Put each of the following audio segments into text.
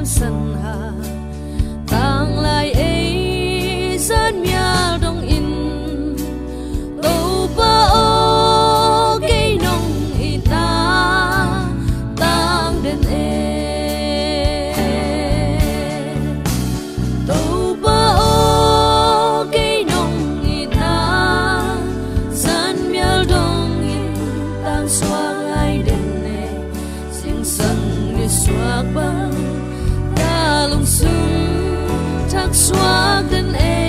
liam san ha tang lai ấy dân mial dong in đâu ba ô cây nông ita tang den đâu ba ô cây nông ita dân mial dong in tang xoa ai den sing sang ni xoa bang ta lung sung thác xoa den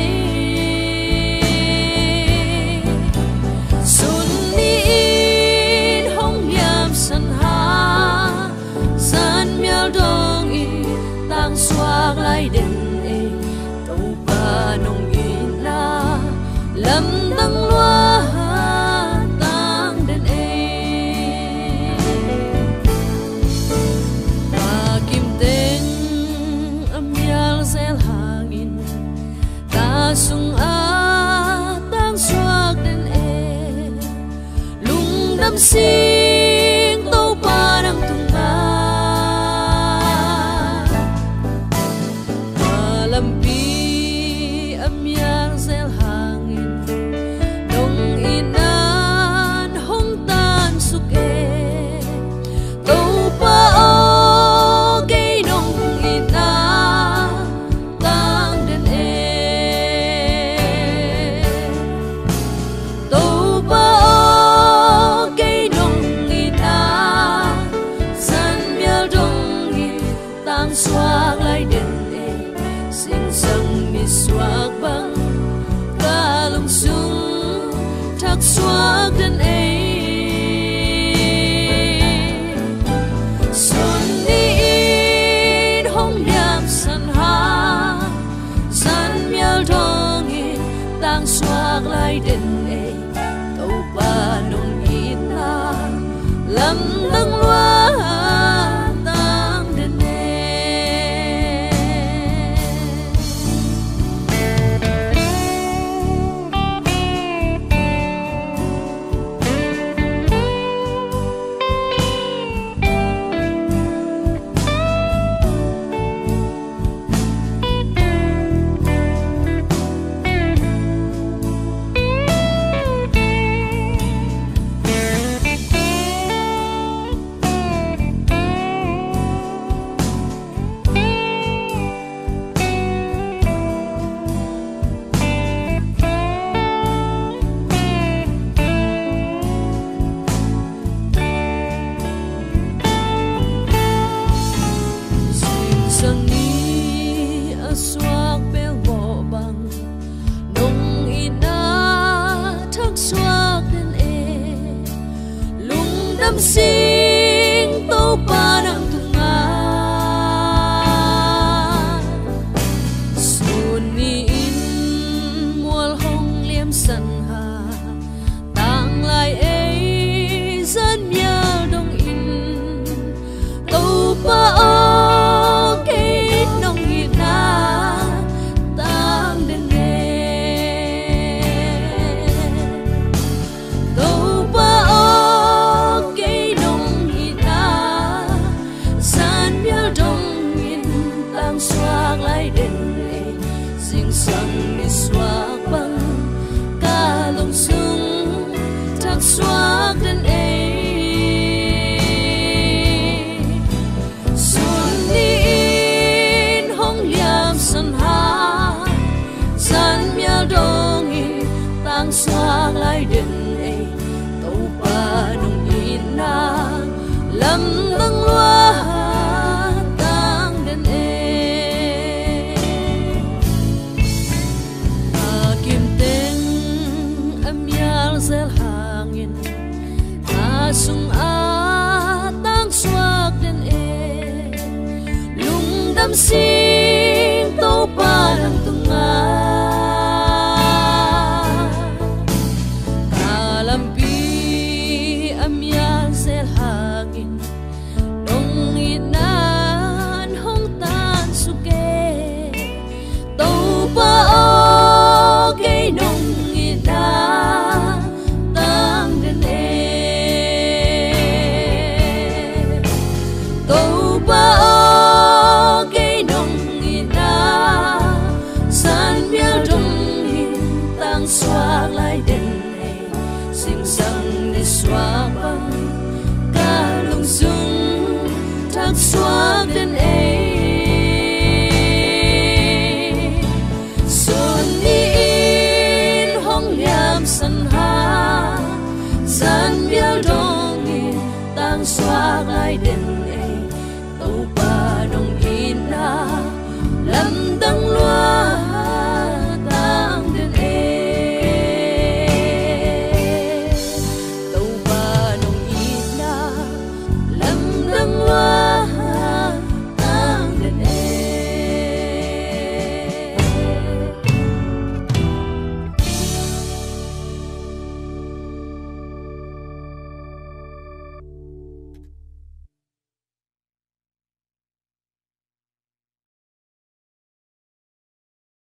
sun ni in hong yam san ha san mial dong in tang xoa lai den đâu ba nong in la lam dang loa tang den ba kim teng amial zel hangin ta sung a tang xoa den lung đam sing đâu ba đang tung ba lam pi amial zel hangin dong inan hong tan suk đâu ba ô cây nong ita tang den đâu ba ô cây nong ita san mial dong in tang xoa lai den sing sang ni xoa bang ta lung sung thác xoa den sun ni in hong yam san ha san mial dong in tang xoa lai den đâu ba nong in la lam dang loa tang den sang ni aswak bel bo bang nong ina thác swak den lung đam sing tô pa nang tunga sun ni in mual hong liam san ha tang lai ấy dân mial dong in đâu pa ô cây nong ita tang den đâu ba ô cây nong ita san mial dong in tang xoa lai den sing sang ni xoa bang ca lung sung thác xoa den sun ni in hong yam san ha san mial dong in tang xoa lai den đâu ba nong in na lam dang loa tang den kim teng amial zel hangin ta sung a tang xoa den lung đam sing tô pa nang tunga ta lam pi amial zel hangin dong inan hong tan suke đâu ba ô cây nong ita tang den đâu ba ô cây tang xoak lai den e to pa